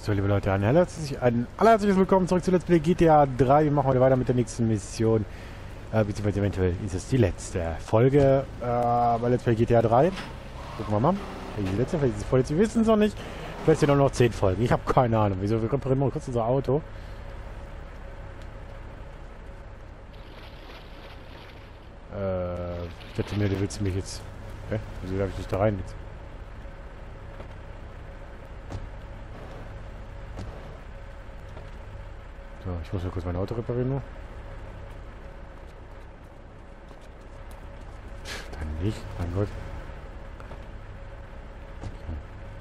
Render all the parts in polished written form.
So, liebe Leute, ein allerherzliches Willkommen zurück zu Let's Play GTA 3. Wir machen heute weiter mit der nächsten Mission. Beziehungsweise eventuell ist es die letzte Folge bei Let's Play GTA 3. Gucken wir mal. Vielleicht die letzte, vielleicht ist es vorletzte. Wir wissen es noch nicht. Vielleicht sind noch 10 Folgen. Ich habe keine Ahnung. Wieso? Wir reparieren mal kurz unser Auto. Ich dachte mir, du willst mich jetzt... Hä? Wieso darf ich nicht da rein jetzt? So, ich muss mal kurz mein Auto reparieren nur. Dann nicht, mein Gott. Okay.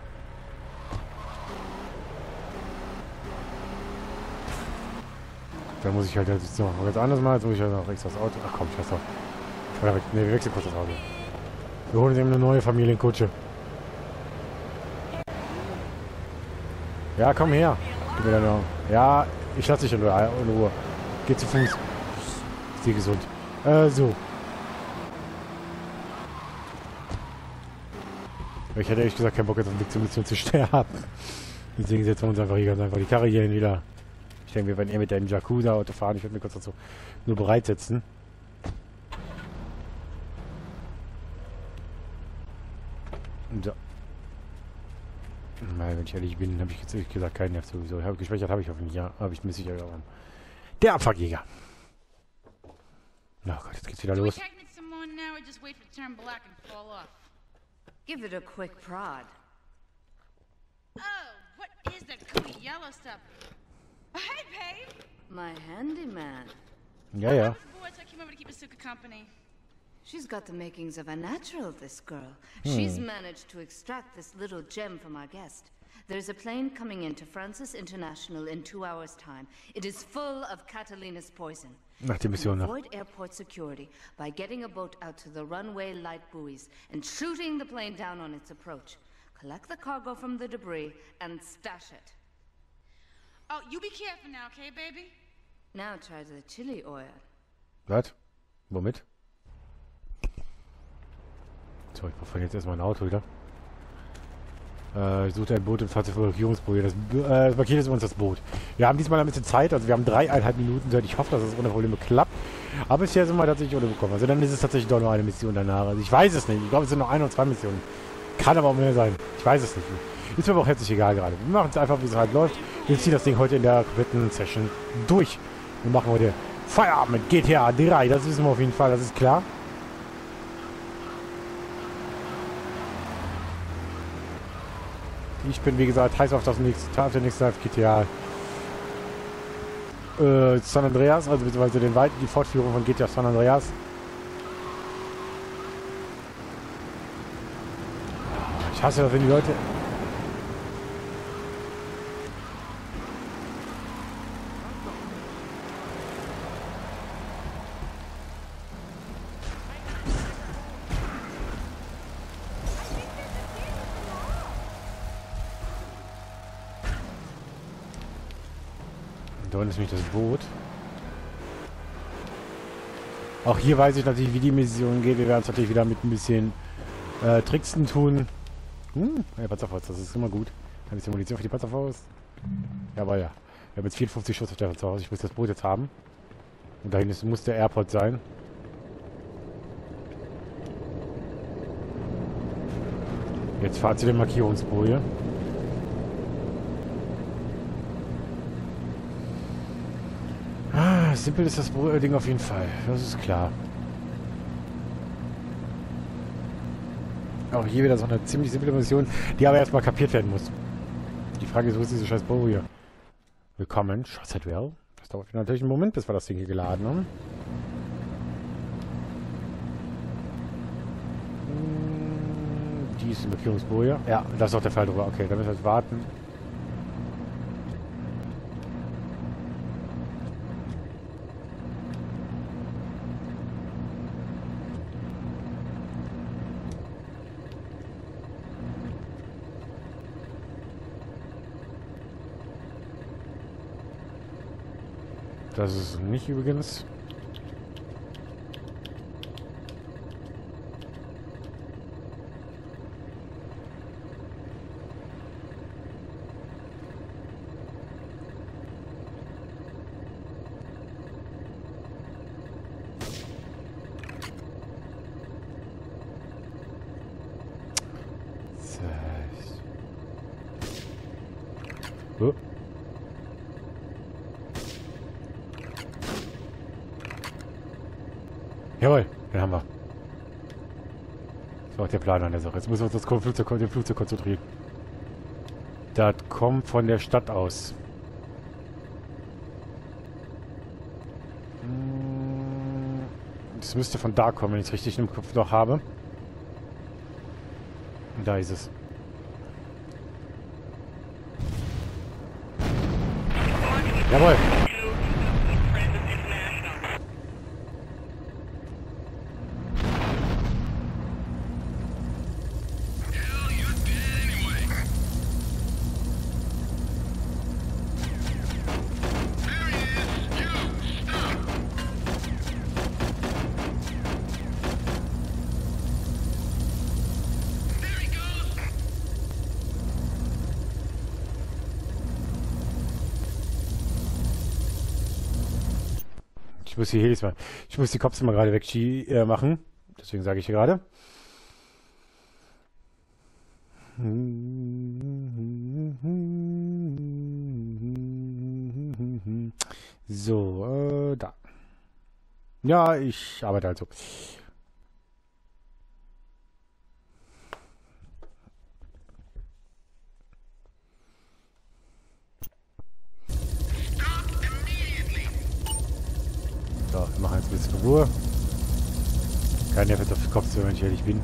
Dann muss ich halt jetzt noch ganz anders mal. Jetzt muss ich halt noch extra das Auto. Ach komm, scheiß drauf. Oder wir wechseln kurz das Auto. Wir holen uns eben eine neue Familienkutsche. Ja, komm her. Gib mir da noch. Ja, ich lasse dich in Ruhe. Geh zu Fuß. Ist dir gesund. So. Ich hätte ehrlich gesagt keinen Bock, jetzt auf dem Weg zur Mission zu sterben. Deswegen setzen wir uns einfach hier ganz einfach die Karre hier hin wieder. Ich denke, wir werden eher mit dem Yakuza-Auto fahren. Ich werde mir kurz dazu nur bereitsetzen. So. Weil, wenn ich ehrlich bin, habe ich jetzt ehrlich gesagt keinen Nerv sowieso. Gespeichert habe ich hoffentlich, ja. Aber ich muss sicher auch. Der Abfuckjäger. Oh Gott, jetzt geht's wieder los. Give it a quick prod. Oh, what is that gooey yellow stuff? Hey, babe. My handyman. Ja, ja. Boys, I came over to keep Asuka company. She's got the makings of a natural, this girl. She's managed to extract this little gem from our guest. There's a plane coming into Francis International in 2 hours' time. It is full of Catalina's poison. Nach der Mission noch. Avoid airport security by getting a boat out to the runway light buoys and shooting the plane down on its approach. Collect the cargo from the debris and stash it. Oh, you be careful now, okay, baby? Now try the chili oil. Was? Womit? So, ich brauche jetzt erstmal ein Auto wieder. Ich suche ein Boot und Fahrzeugüberwachungsboot. Das Paket ist uns das Boot. Wir haben diesmal ein bisschen Zeit, also wir haben 3,5 Minuten Zeit. Ich hoffe, dass es ohne Probleme klappt. Aber bisher sind wir tatsächlich ohne bekommen. Also dann ist es tatsächlich doch nur eine Mission danach. Also ich weiß es nicht. Ich glaube, es sind noch 1 oder 2 Missionen. Kann aber auch mehr sein. Ich weiß es nicht. Ist mir aber auch herzlich egal gerade. Wir machen es einfach, wie es halt läuft. Wir ziehen das Ding heute in der kompletten Session durch. Wir machen heute Feierabend mit GTA 3. Das wissen wir auf jeden Fall, das ist klar. Ich bin, wie gesagt, heiß auf das nächste GTA San Andreas, also beziehungsweise die Fortführung von GTA San Andreas. Ich hasse das, wenn die Leute... Da unten ist nämlich das Boot. Auch hier weiß ich natürlich, wie die Mission geht. Wir werden es natürlich wieder mit ein bisschen Tricksen tun. Ja, Panzerfaust, das ist immer gut. Ein bisschen Munition für die Panzerfaust. Ja, aber ja. Wir haben jetzt 54 Schuss auf der Panzerfaust. Ich muss das Boot jetzt haben. Und dahin muss der Airport sein. Jetzt fahrt zu der Markierungsboje. Simpel ist das Ding auf jeden Fall. Das ist klar. Auch hier wieder so eine ziemlich simple Mission, die aber erstmal kapiert werden muss. Die Frage ist, wo ist diese scheiß Bow hier? Willkommen, Shotsetwell. Das dauert natürlich einen Moment, bis wir das Ding hier geladen haben. Die ist die Markierungsboje. Ja, das ist auch der Fall drüber. Okay, dann müssen wir jetzt warten. Das ist nicht übrigens. Jawohl, den haben wir. Das war auch der Plan an der Sache. Jetzt müssen wir uns das Flugzeug konzentrieren. Das kommt von der Stadt aus. Das müsste von da kommen, wenn ich es richtig im Kopf noch habe. Und da ist es. Jawohl. Ich muss hier mal. Ich muss die Cops mal gerade weg machen. Deswegen sage ich hier gerade. So, da. Ja, ich arbeite halt so. So, wir machen jetzt ein bisschen Ruhe. Keiner wird auf den Kopf zu, wenn ich ehrlich bin.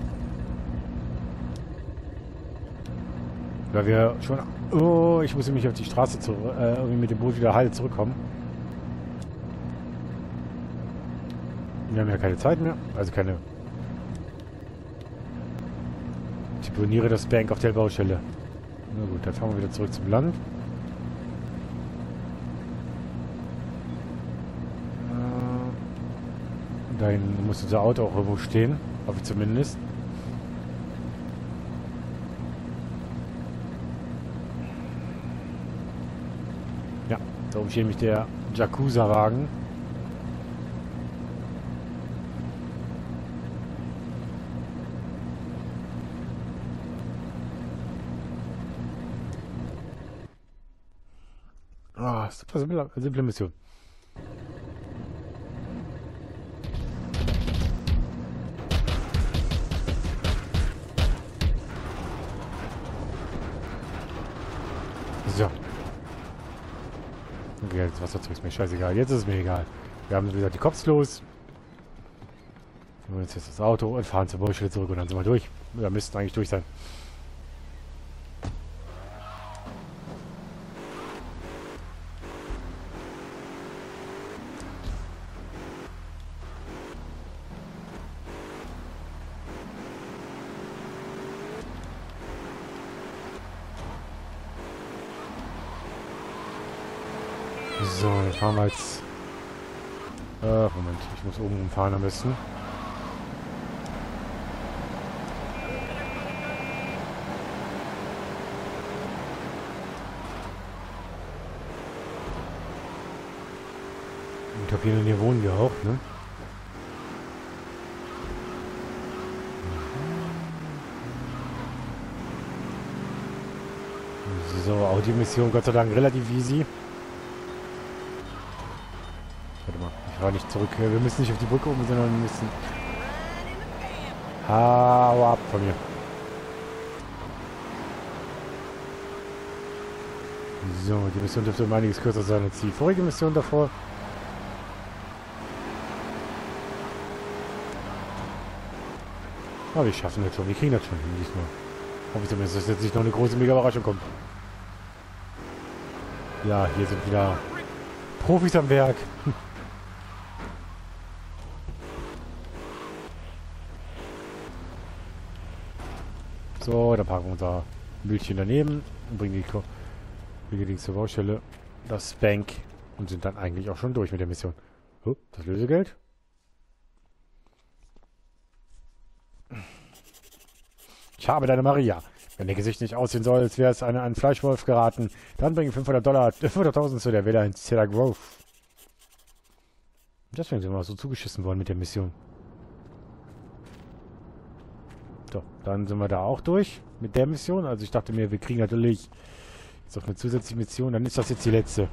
Weil wir schon... Oh, ich muss nämlich auf die Straße irgendwie mit dem Boot wieder heil zurückkommen. Wir haben ja keine Zeit mehr. Also keine... Ich deponiere das Bank auf der Baustelle. Na gut, dann fahren wir wieder zurück zum Land. Dahin muss unser Auto auch irgendwo stehen. Hoffe ich zumindest. Ja, da oben steht nämlich der Yakuza-Wagen. Ah, super simple Mission. So. Okay, jetzt Wasserzeug ist mir scheißegal. Jetzt ist es mir egal. Wir haben, wie gesagt, die Cops los. Wir holen uns jetzt das Auto und fahren zur Baustelle zurück und dann sind wir durch. Wir müssten eigentlich durch sein. So, dann fahren wir jetzt... Moment, ich muss oben rumfahren am besten. Ich glaube, hier in der Nähe wohnen wir auch, ne? So, auch die Mission Gott sei Dank relativ easy. Warte mal, ich fahre nicht zurück. Wir müssen nicht auf die Brücke oben, sondern wir müssen... Hau ab von mir. So, die Mission dürfte um einiges kürzer sein als die vorige Mission davor. Aber wir schaffen das schon. Wir kriegen das schon hin diesmal. Hoffe ich zumindest, dass jetzt nicht noch eine große Mega-Überraschung kommt. Ja, hier sind wieder Profis am Werk. So, dann parken wir unser Müllchen daneben und bringen die zur Baustelle, das Bank und sind dann eigentlich auch schon durch mit der Mission. Oh, das Lösegeld. Ich habe deine Maria. Wenn ihr Gesicht nicht aussehen soll, als wäre es an einen Fleischwolf geraten, dann bringe $500.000 zu der Villa in Cedar Grove. Deswegen sind wir so zugeschissen worden mit der Mission. So, dann sind wir da auch durch mit der Mission. Also ich dachte mir, wir kriegen natürlich jetzt auch eine zusätzliche Mission. Dann ist das jetzt die letzte.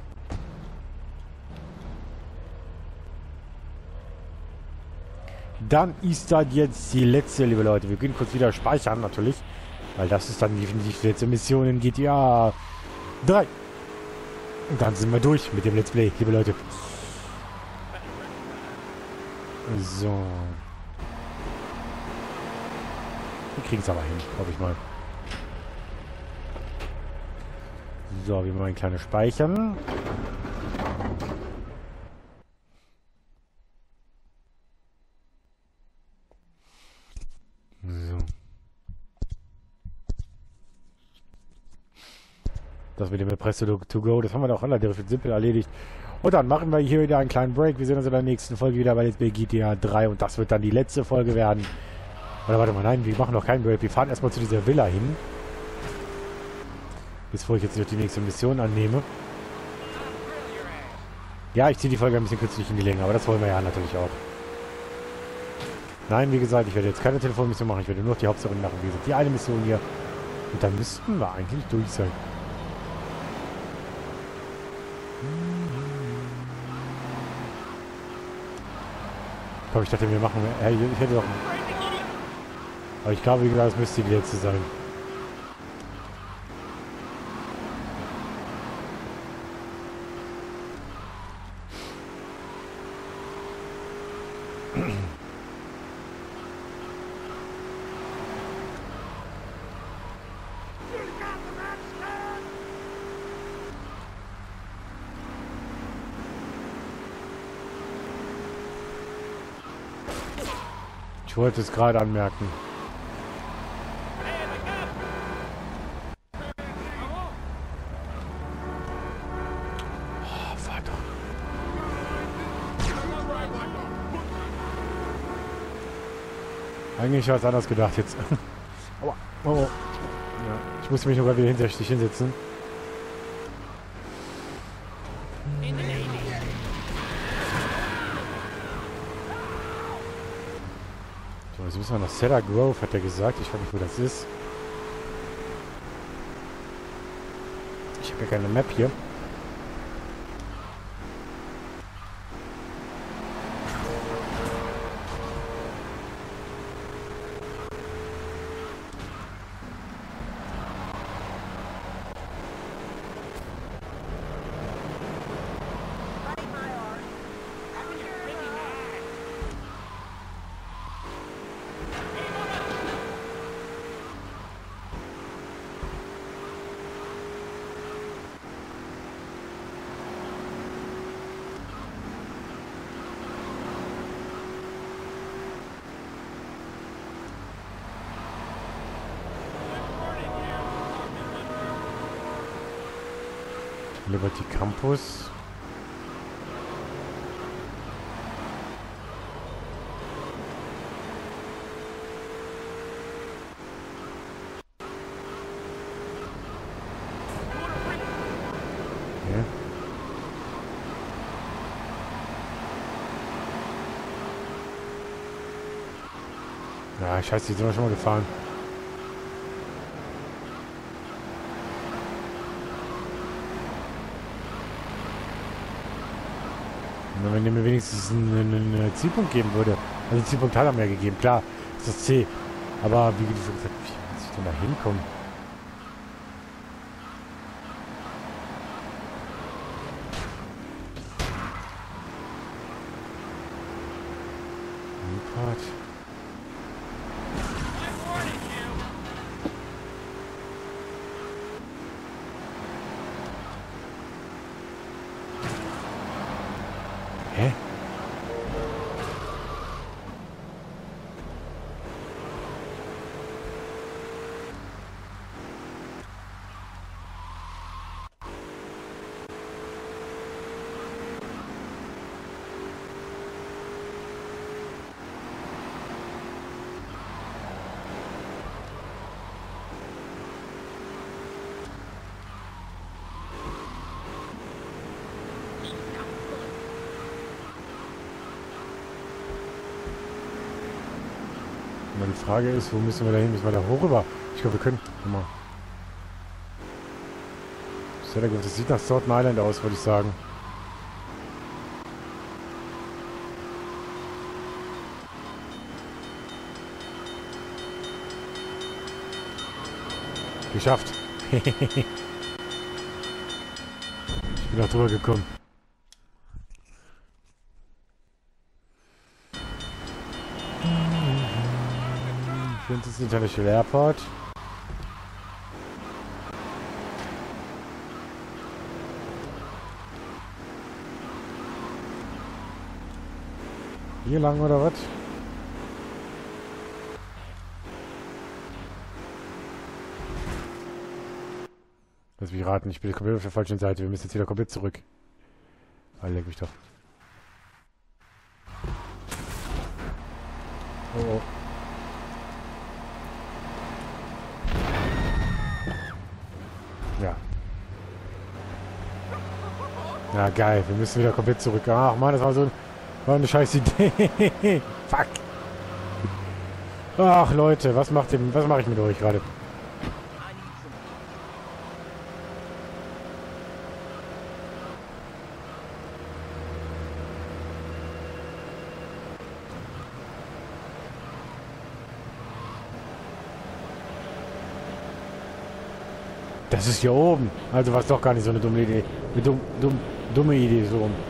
dann ist das jetzt die letzte, liebe Leute. Wir können kurz wieder speichern, natürlich. Weil das ist dann definitiv die letzte Mission in GTA 3. Und dann sind wir durch mit dem Let's Play, liebe Leute. So. Wir kriegen es aber hin, hoffe ich mal. So, wir machen kleine Speichern. So. Das mit dem Presto to go, das haben wir doch relativ simpel erledigt. Und dann machen wir hier wieder einen kleinen Break. Wir sehen uns in der nächsten Folge wieder bei Let's Play GTA 3 und das wird dann die letzte Folge werden. Oder warte mal, nein, wir machen noch keinen Break. Wir fahren erstmal zu dieser Villa hin. Bevor ich jetzt noch die nächste Mission annehme. Ja, ich ziehe die Folge ein bisschen künstlich in die Länge, aber das wollen wir ja natürlich auch. Nein, wie gesagt, ich werde jetzt keine Telefonmission machen. Ich werde nur noch die Hauptsache machen. Wie gesagt, die eine Mission hier. Und dann müssten wir eigentlich durch sein. Komm, ich dachte, wir machen... ich hätte doch... Aber ich glaube, wie gesagt, es müsste die letzte sein. Ich wollte es gerade anmerken. Oh, Vater. Eigentlich war es anders gedacht jetzt. Aua. Oh. Ja, ich musste mich noch wieder hinsetzen. So, jetzt müssen wir nach Cedar Grove, hat er gesagt. Ich frage mich, wo das ist. Ich habe ja keine Map hier. Liberty Campus. Okay. Ja, scheiße, die sind wir schon mal gefahren. Wenn der mir wenigstens einen Zielpunkt geben würde. Also einen Zielpunkt hat er mir gegeben. Klar, ist das C. Aber wie gesagt, wie muss ich denn da hinkommen? Hä? Die Frage ist, wo müssen wir da hin? Müssen wir da hoch rüber? Ich glaube, wir können. Guck mal. Das sieht nach Staten Island aus, würde ich sagen. Geschafft. Ich bin auch drüber gekommen. Princess International Airport. Hier lang oder was? Lass mich raten, ich bin komplett auf der falschen Seite. Wir müssen jetzt wieder komplett zurück. Ah, leck mich doch. Oh, oh. Ja. Ja, geil. Wir müssen wieder komplett zurück. Ach man, das war eine scheiß Idee. Fuck. Ach Leute, was mache ich mit euch gerade? Das ist hier oben. Also war es doch gar nicht so eine dumme Idee. Eine dumme Idee so rum.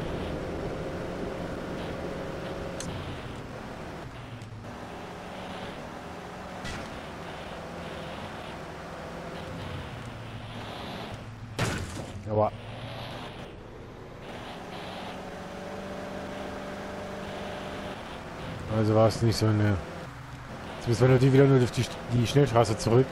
Aber also war es nicht so eine. Jetzt müssen wir natürlich wieder nur auf die Schnellstraße zurück.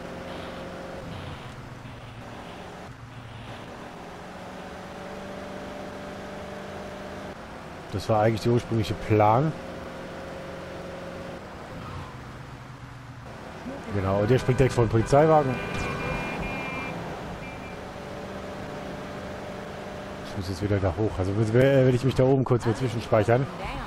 Das war eigentlich der ursprüngliche Plan. Genau, der springt direkt vor den Polizeiwagen. Ich muss jetzt wieder da hoch. Also werde ich mich da oben kurz mal zwischenspeichern.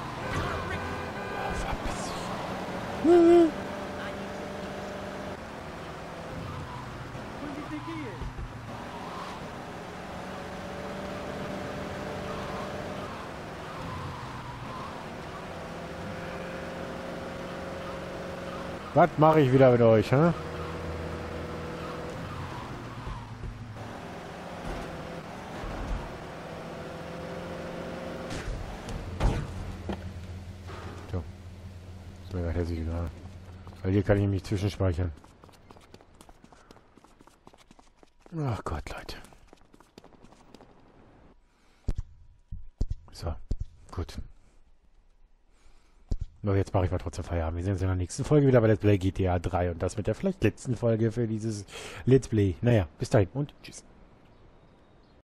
Was mache ich wieder mit euch, hä? So. Ist mir gerade egal. Weil hier kann ich mich zwischenspeichern. Ach Gott, Leute. So. Gut. Nur jetzt mache ich mal trotzdem Feierabend. Wir sehen uns in der nächsten Folge wieder bei Let's Play GTA 3 und das mit der vielleicht letzten Folge für dieses Let's Play. Naja, bis dahin und tschüss.